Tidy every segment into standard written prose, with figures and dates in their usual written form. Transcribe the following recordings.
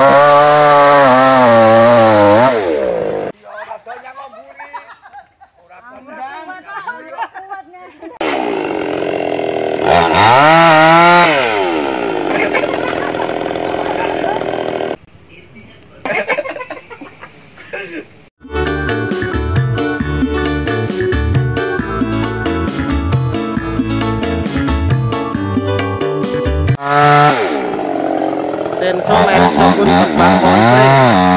Senso merek sabun kembang konflik.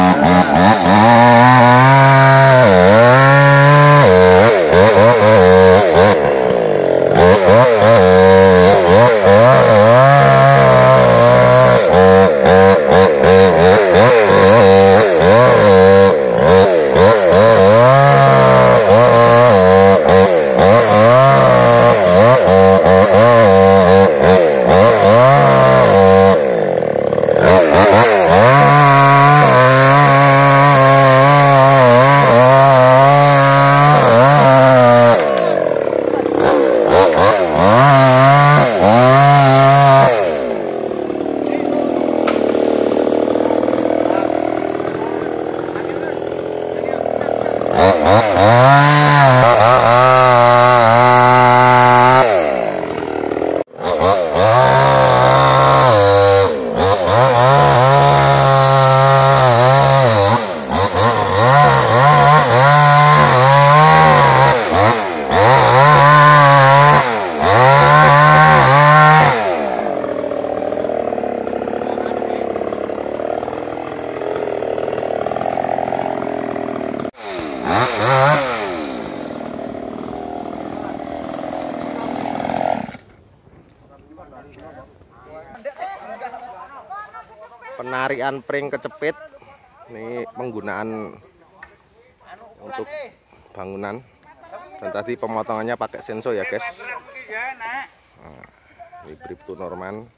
Penarian pring kecepit ini penggunaan untuk bangunan, dan tadi pemotongannya pakai senso ya guys. Nah, ini Bribtu Norman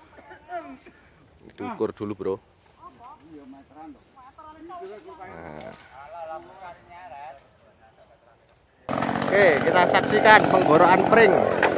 diukur dulu bro. Nah. Oke, kita saksikan penggorokan pring.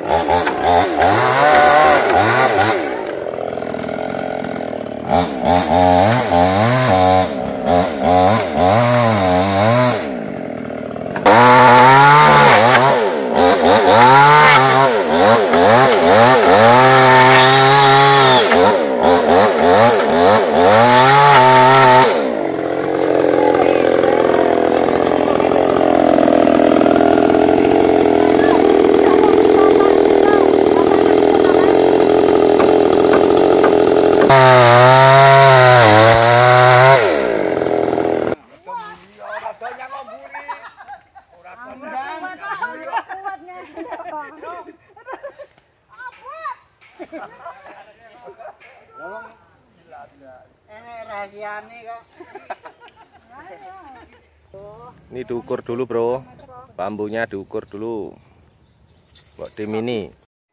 Ini diukur dulu bro, bambunya diukur dulu buat tim ini.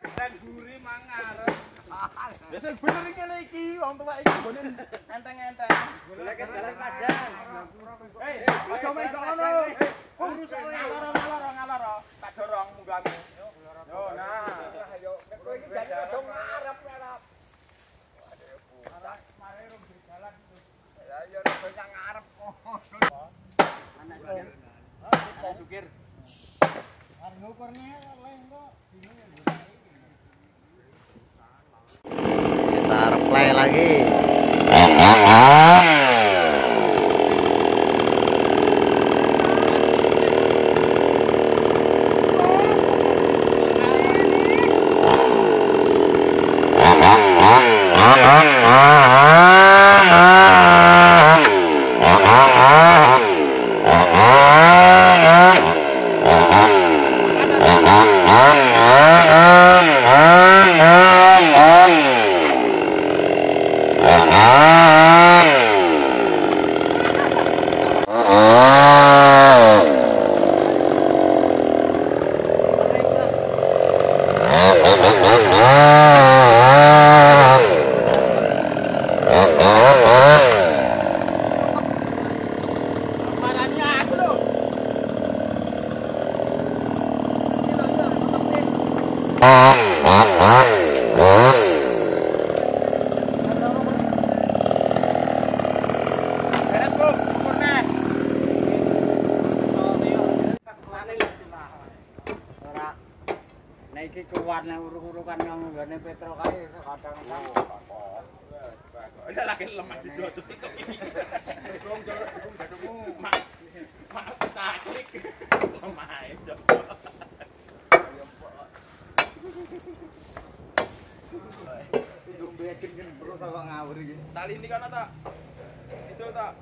Biasa bener iki wong tuwa iki bonen enteng-enteng. Golek padang. Hei, aja main ngono. Urus ngalor. Tak dorong munggamu. Yo, nah. Ayo, kowe iki jadi dong ngarep. Mare rung jalan. Ya yo nek ngarep. Anak Sukir. Arep ngukurne oleh kok bingung. Kita replay lagi. nek uruk-urukan nang nggone Petro kae kadang-kadang. Ada lagi lemah dijojot itu. Dukung jadukmu. Mak taklik. Lemah itu. Dukung bekin kan bro kok ngawur iki. Tali ini kan tak. Itu tak.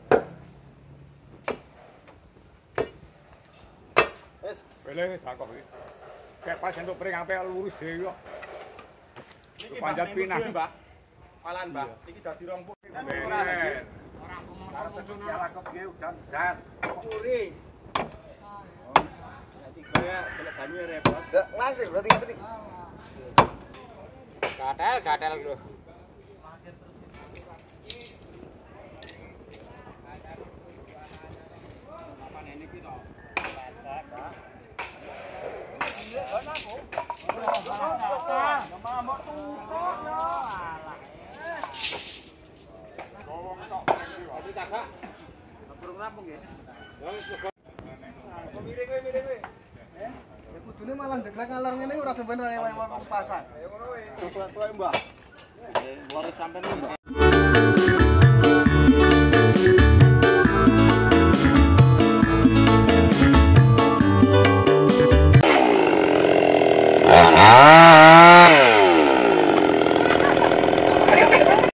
Wis, Boleh takok iki. Kayak pas entuk pring ampe lurus dhewe kok. Panjat pinah, Mbak. Palan, Mbak. Iki dadi 20. Bener. arep tenan Lakop iki udan dan. curi. Nanti kaya golek banyu repot. Langsir berarti ngene iki. Gatel bro. Kudune malah ndeglek ngalor ngene ora sampeyan ora pasang. Tua-tua Mbah. Lori sampean Mbah.